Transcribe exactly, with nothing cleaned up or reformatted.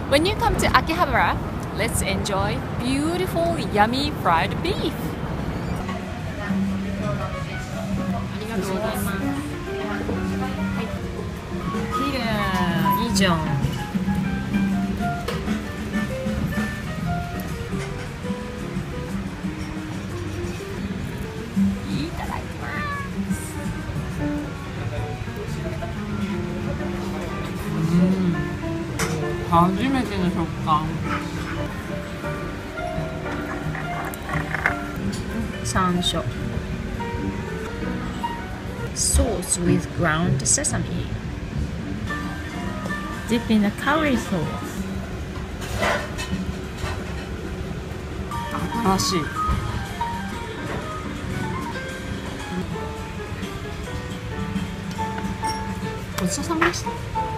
When you come to Akihabara, let's enjoy beautiful, yummy fried beef. ありがとうございます。綺麗、いいじゃん。いただきます。うん、初めての食感。山椒。Sauce with ground sesame. Dip in the curry sauce. 新しい。ごちそうさまでした。